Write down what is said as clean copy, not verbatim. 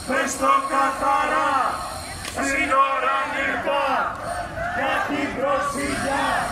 πες το καθαρά, σύνορα ανοιχτά, για την προσφυγιά.